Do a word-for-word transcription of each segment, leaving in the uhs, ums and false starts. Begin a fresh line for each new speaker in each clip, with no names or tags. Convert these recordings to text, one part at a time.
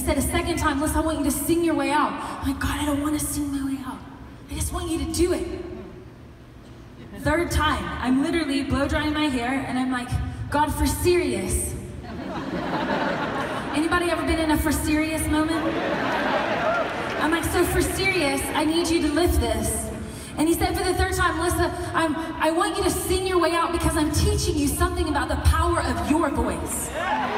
said a second time, listen, I want you to sing your way out. I'm like, God, I don't want to sing my way out. I just want you to do it. Third time, I'm literally blow drying my hair, and I'm like, God, for serious. Anybody ever been in a for serious moment? I'm like, so for serious, I need you to lift this. And he said for the third time, Melissa, I'm, I want you to sing your way out because I'm teaching you something about the power of your voice.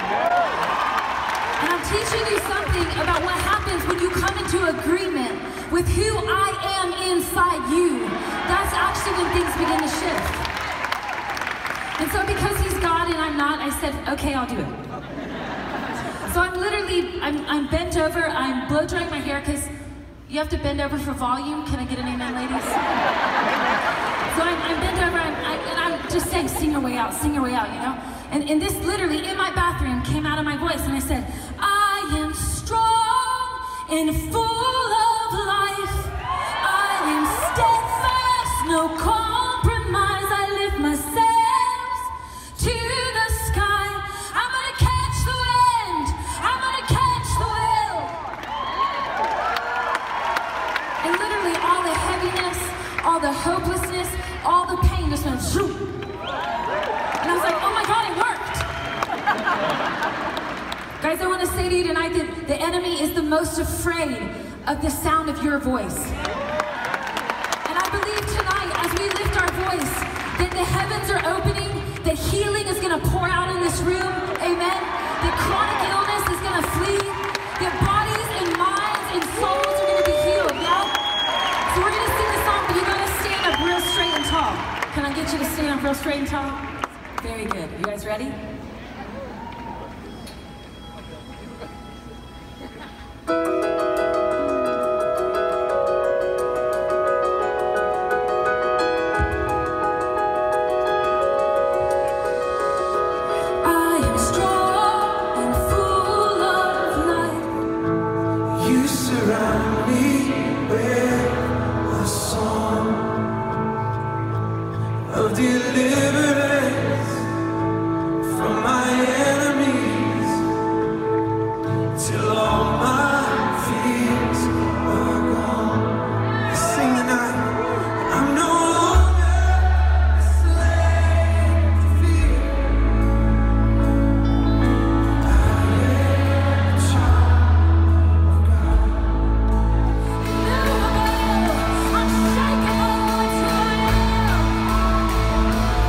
And I'm teaching you something about what happens when you come into agreement with who I am inside you. That's actually when things begin to shift. And so because he's God and I'm not, I said, okay, I'll do it. So I'm literally, I'm, I'm bent over, I'm blow drying my hair because you have to bend over for volume. Can I get an amen, ladies? So I'm, I'm bent over, I'm, I, and I'm just saying, sing your way out, sing your way out, you know? And, and this literally, in my bathroom, came out of my voice, and I said, I am strong and full of life. I am steadfast, no compromise. I lift myself to the sky. I'm gonna catch the wind. I'm gonna catch the will. And literally all the heaviness, all the hopelessness, all the pain just went zoom. And I was like, oh my God, it worked. Guys, I want to say to you tonight that the enemy is the most afraid of the sound of your voice. And I believe tonight, as we lift our voice, that the heavens are opening, that healing is going to pour out in this room, amen? That chronic illness is going to flee, that bodies and minds and souls are going to be healed, yeah? So we're going to sing this song, but you got to stand up real straight and tall. Can I get you to stand up real straight and tall? Very good. You guys ready?
I'm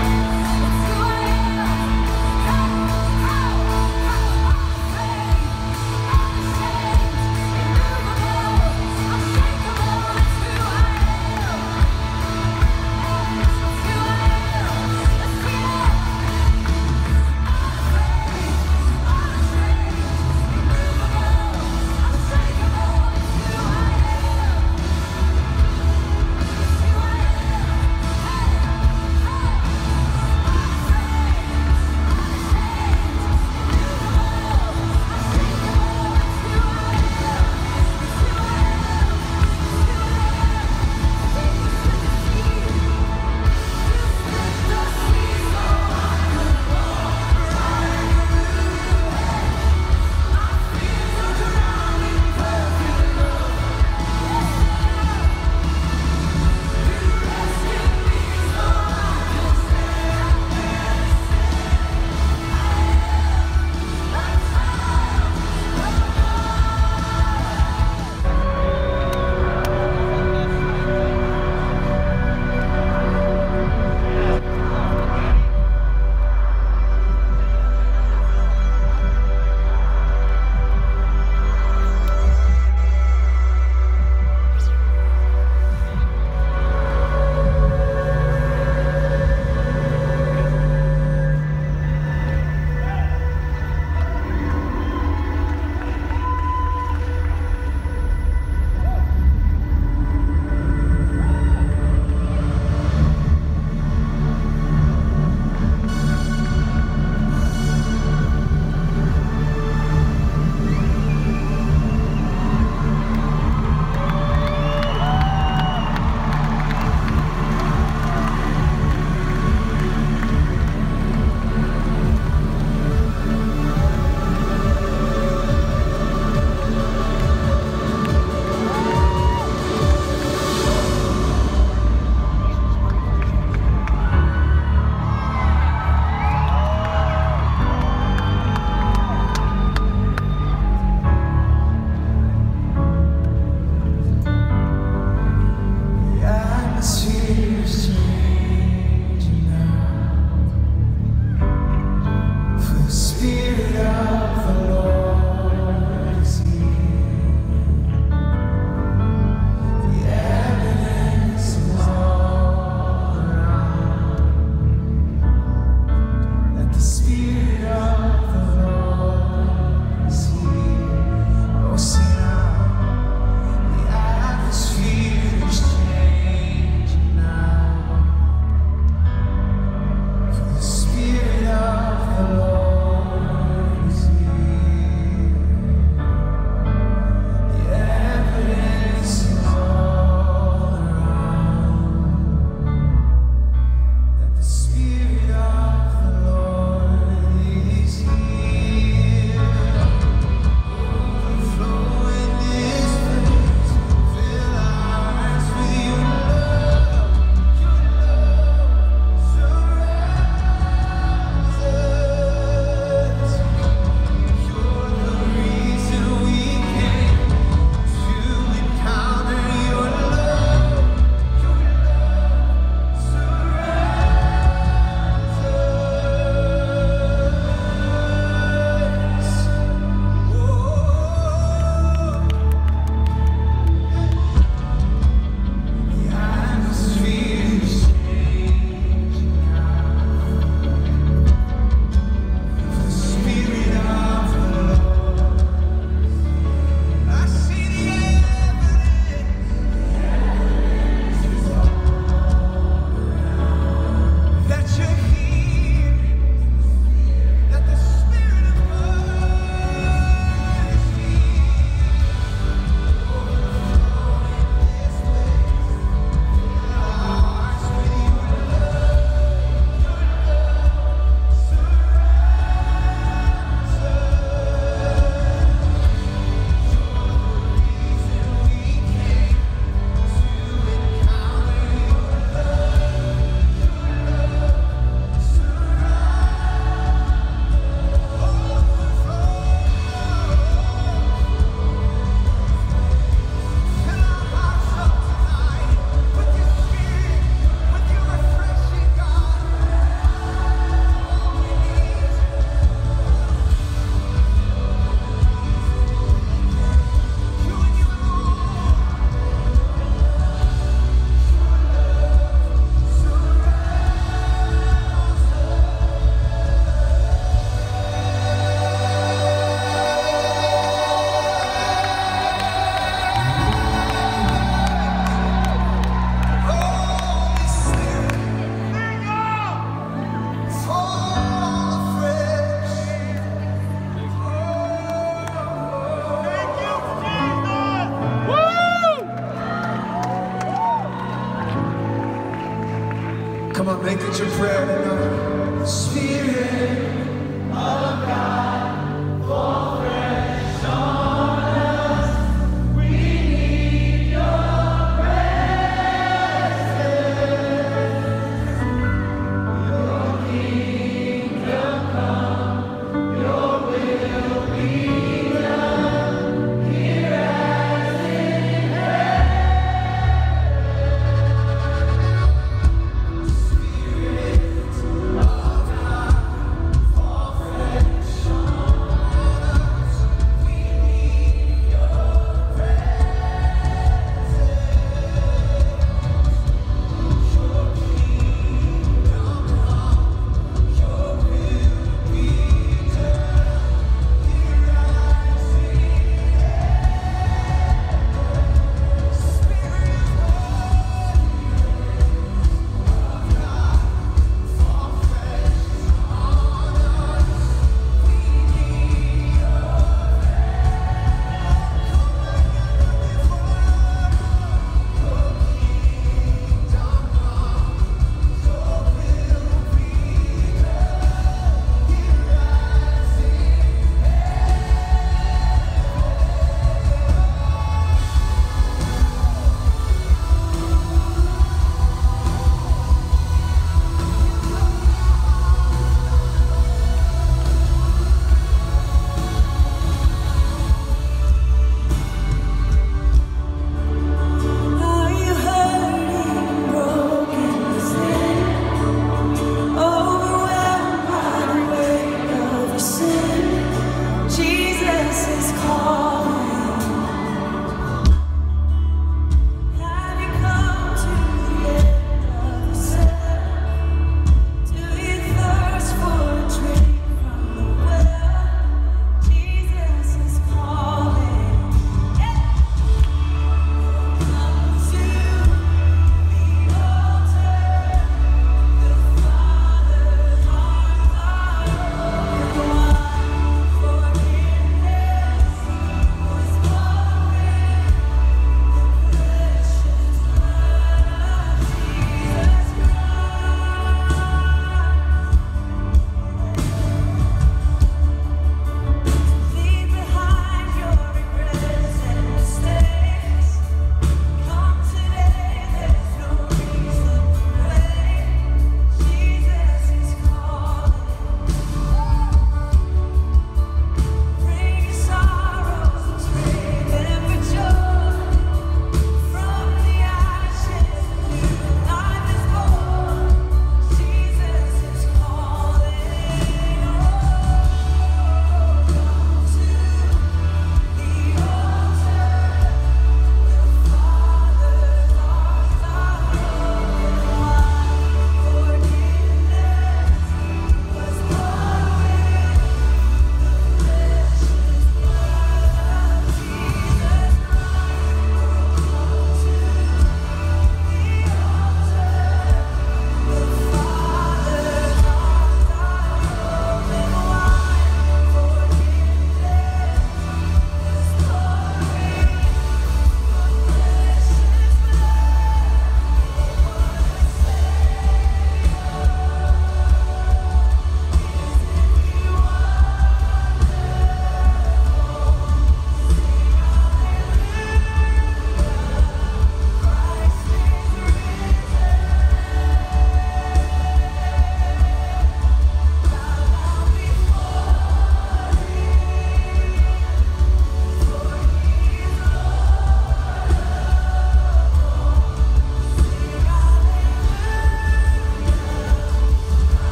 Come on, make it your prayer tonight. Spirit of God.